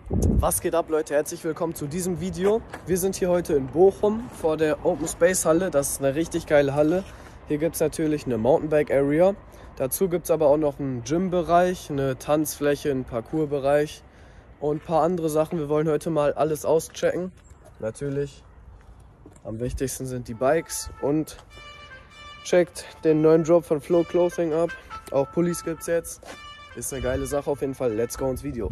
Was geht ab, Leute? Herzlich willkommen zu diesem Video. Wir sind hier heute in Bochum vor der Open Space Halle. Das ist eine richtig geile Halle. Hier gibt es natürlich eine Mountainbike Area. Dazu gibt es aber auch noch einen Gym-Bereich, eine Tanzfläche, einen Parkour-Bereich und ein paar andere Sachen. Wir wollen heute mal alles auschecken. Natürlich, am wichtigsten sind die Bikes und checkt den neuen Drop von Flow Clothing ab. Auch Pullis gibt es jetzt. Ist eine geile Sache auf jeden Fall. Let's go ins Video.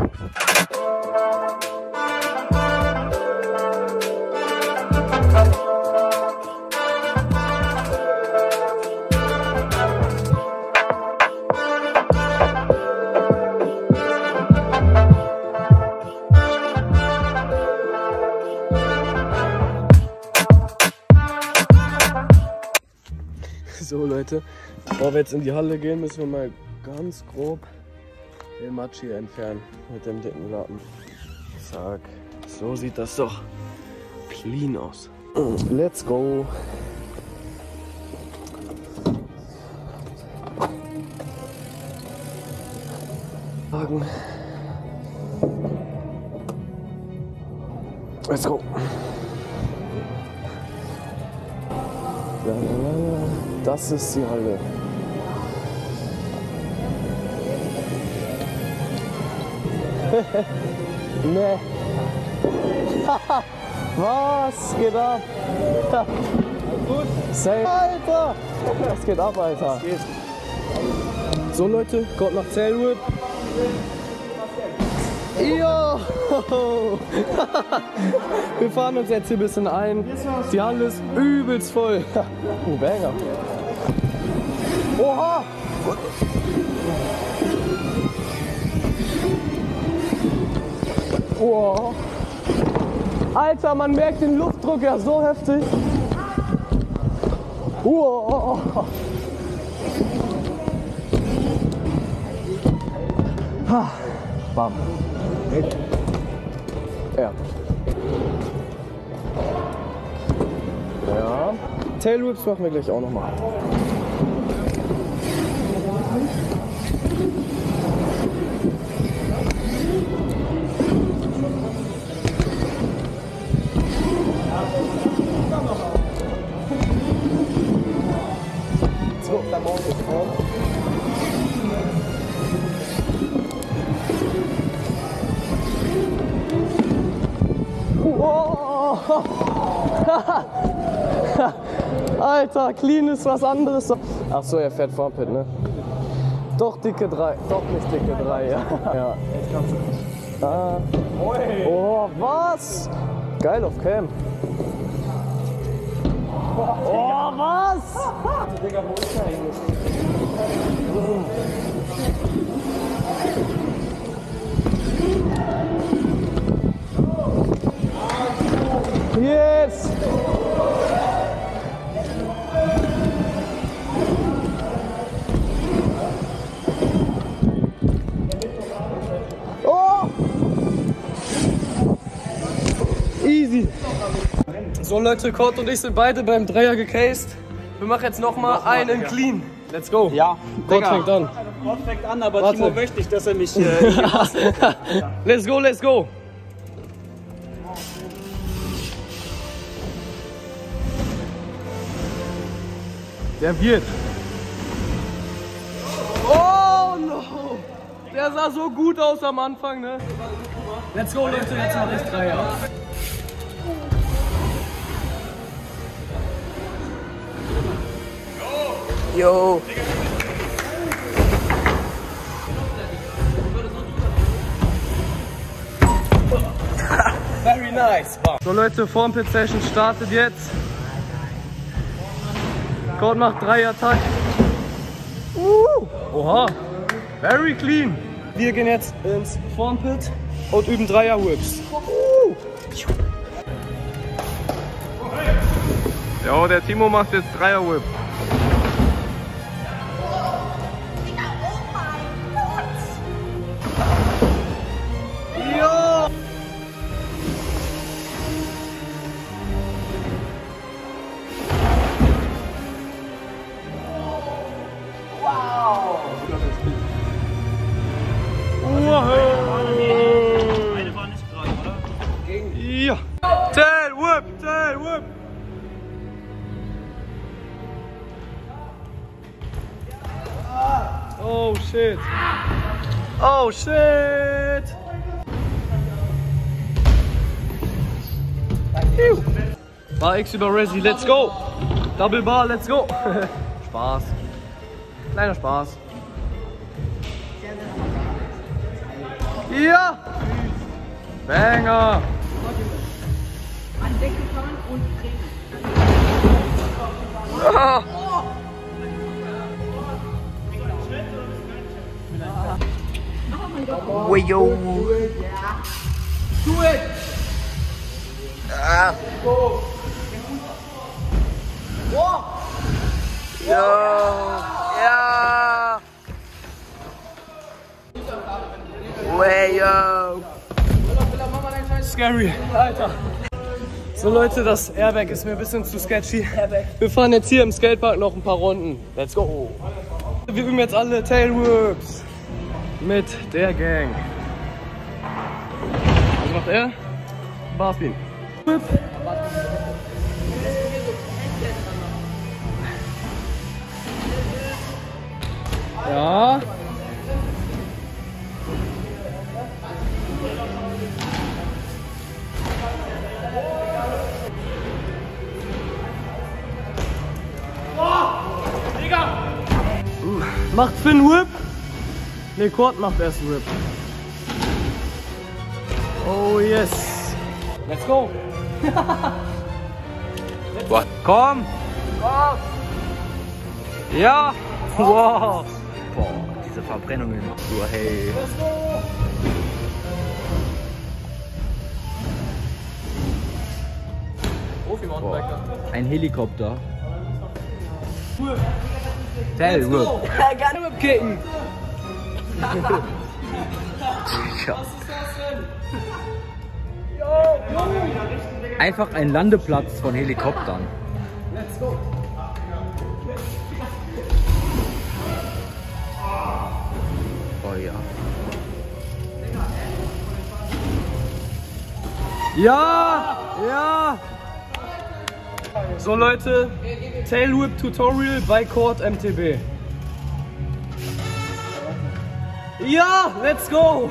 So Leute, bevor wir jetzt in die Halle gehen, müssen wir mal ganz grob den Matsch hier entfernen mit dem dicken Lappen. Zack, so sieht das doch clean aus. Let's go! Let's go! Das ist die Halle. Ne. Was geht ab? Gut. Safe. Alter! Was geht ab, Alter? Geht. So Leute, kommt nach Tailwhip. Jo! Wir fahren uns jetzt hier ein bisschen ein. Die Halle ist übelst voll. Banger. Oha! Oh. Alter, man merkt den Luftdruck ja so heftig. Oh. Bam. Ja. Ja. Tail Whips machen wir gleich auch nochmal. Alter, clean ist was anderes. Ach so, er fährt Vorpit, ne? Doch dicke 3. Doch nicht dicke 3, ja. Ja. Ah. Oh, was? Geil auf Cam. Oh, was? Yes! Oh! Easy! So Leute, Kurt und ich sind beide beim Dreier gecased. Wir machen jetzt nochmal einen Clean. Let's go! Ja, Kurt fängt an. Kurt fängt an, aber Warte. Timo möchte nicht, dass er mich hier hasst. Let's go, let's go! Der wird. Oh no! Der sah so gut aus am Anfang, ne? Let's go, Leute, jetzt mache ich Dreier. Yo! Very nice! So Leute, Formpit Session startet jetzt. Kurt macht 3 Attacken. Oha, very clean. Wir gehen jetzt ins Formpit und üben 3er Whips. Ja, der Timo macht jetzt 3er Whip. Jo! Wow! shit. Oh shit. Bar X über Resi, let's go. Double Bar, let's go. Spaß. Kleiner Spaß. Ja. Banger. An Decke fahren und drehen. Ah. Oh yo. Do it. Ah. Ja. Ja. Way yo. Scary. Alter. So Leute, das Airbag ist mir ein bisschen zu sketchy. Wir fahren jetzt hier im Skatepark noch ein paar Runden. Let's go. Wir üben jetzt alle Tailwhips mit der Gang. Was macht er? Barspin. Whip. Ja. Macht Finn Whip? Ne, Kurt macht erst Whip. Oh yes. Let's go. Boah, komm! Ja! Wow! Boah, diese Verbrennungen. So, hey. Let's go. Profi-Mountainbiker. Ein Helikopter. Whip. Tail Whip. Whip kicken. Einfach ein Landeplatz von Helikoptern. Let's go. Oh ja. Ja! Ja! So Leute, Tail Whip Tutorial bei Kurt MTB. Ja! Let's go!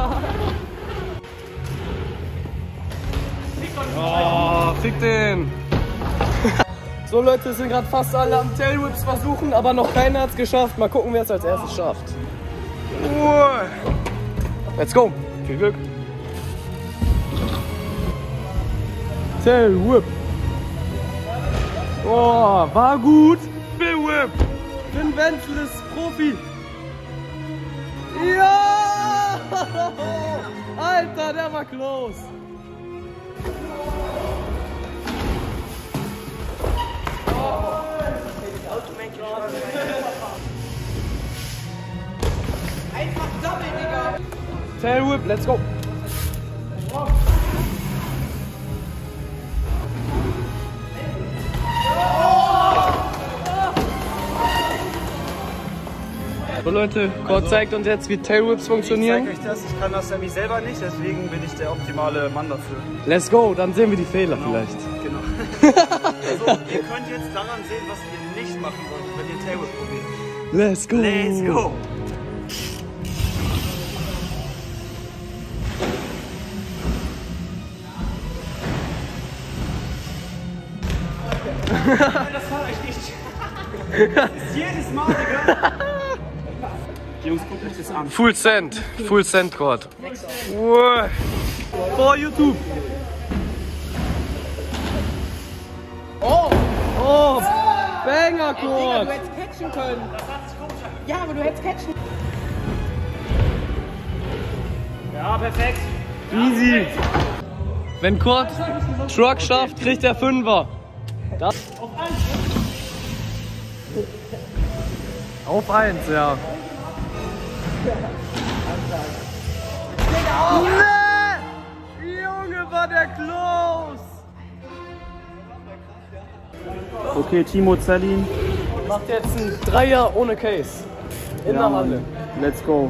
Oh, fick den! So Leute, es sind gerade fast alle am Tail Whips versuchen, aber noch keiner hat es geschafft. Mal gucken, wer es als erstes schafft. Let's go! Viel Glück! Tail Whip! Oh, war gut! Bill Whip! Finn Wenzel ist Profi! Ja! Alter, der war close! Einfach Double, Digga. Tail Whip, let's go! So Leute, Kurt zeigt uns jetzt, wie Tail Whips funktionieren. Ich zeige euch das, ich kann das nämlich selber nicht, deswegen bin ich der optimale Mann dafür. Let's go, dann sehen wir die Fehler vielleicht. Genau. Also, ihr könnt jetzt daran sehen, was ihr nicht machen wollt, wenn ihr Tailwhip probiert. Let's go! Let's go! Das fahre ich nicht. Das ist jedes Mal, Digga. Jungs, guckt euch das an. Full Send, Kurt. Wow. For YouTube. Oh, Banger, Digga, Kurt. du hättest catchen können. Ja, aber du hättest catchen. Ja, perfekt. Easy. Wenn Kurt Truck schafft, kriegt er Fünfer. Das auf 1, ja. Nee! Junge, war der close! Okay, Timo Zellin. Macht jetzt einen Dreier ohne Case. In der Halle. Let's go.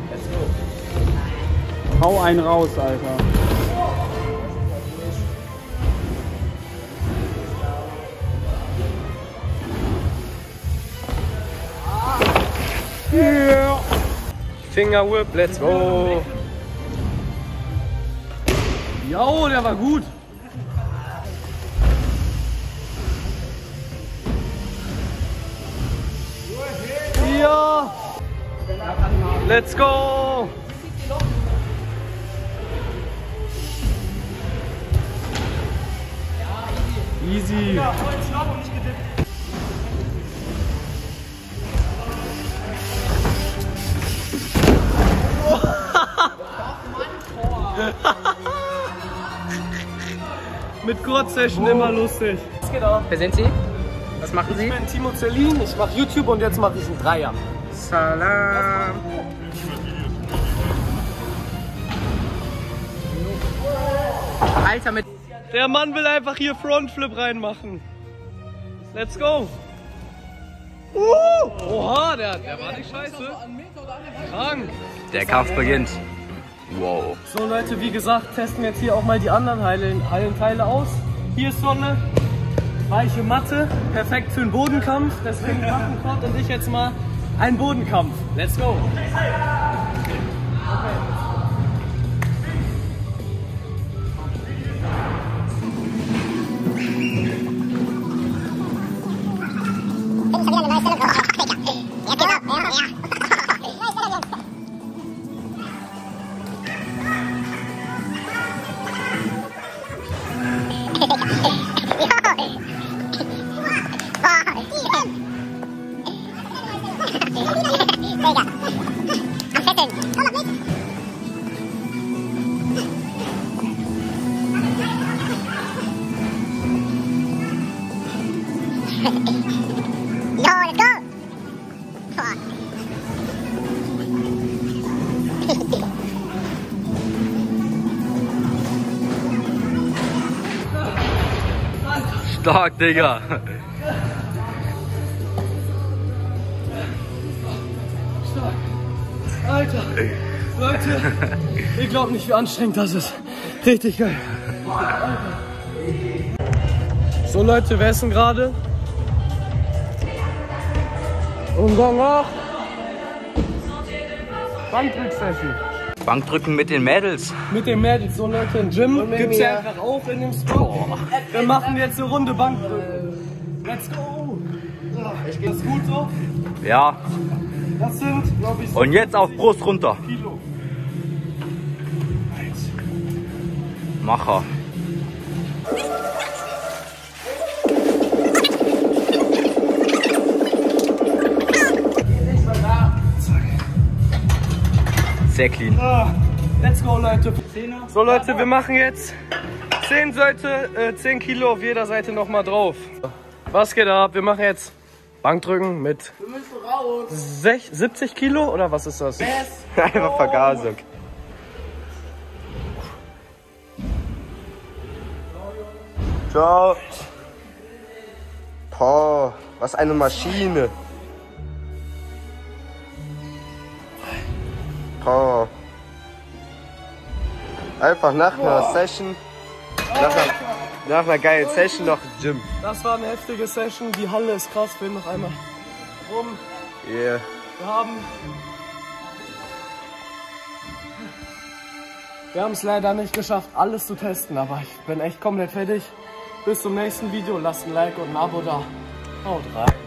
Hau einen raus, Alter. Finger Whip, let's go. Jo, der war gut. Ja. Let's go. Easy. Ja, voll schlapp und nicht gedippt. Mit Kurzsession immer lustig. Was geht ab? Wer sind Sie? Was machen Sie? Ich bin Timo Zerlin, ich mache YouTube und jetzt mache ich einen Dreier. Salam. Alter, mit... Der Mann will einfach hier Frontflip reinmachen. Let's go. Oha, der war nicht scheiße. Krank. Der Kampf beginnt. Wow. So Leute, wie gesagt, testen wir jetzt hier auch mal die anderen Hallenteile aus. Hier ist so eine weiche Matte, perfekt für einen Bodenkampf. Deswegen machen Kurt und ich jetzt mal einen Bodenkampf. Let's go. Stark, Digga. Alter, Leute, ihr glaubt nicht, wie anstrengend das ist. Richtig geil. So Leute, wir essen gerade. Und danach Bankdrück-Session. Bankdrücken mit den Mädels. Mit den Mädels, so Leute, im Gym gibt's ja einfach auch in dem Spot. Wir machen jetzt eine Runde Bankdrücken. Let's go! Das ist gut so? Ja. Das sind, glaube ich, so Und jetzt auf Brust runter. Kilo. Macher. Sehr clean. Let's go, Leute. So, Leute, wir machen jetzt 10 Kilo auf jeder Seite nochmal drauf. Was geht ab? Wir machen jetzt Bankdrücken mit 70 Kilo oder was ist das? Einfach Vergasung. Ciao. Boah, was eine Maschine. Boah. Einfach nach einer Session, nach einer geilen Session noch Gym. Das war eine heftige Session. Die Halle ist krass. Wir noch einmal rum. Yeah. Wir haben es leider nicht geschafft, alles zu testen, aber ich bin echt komplett fertig. Bis zum nächsten Video. Lasst ein Like und ein Abo da. Haut rein.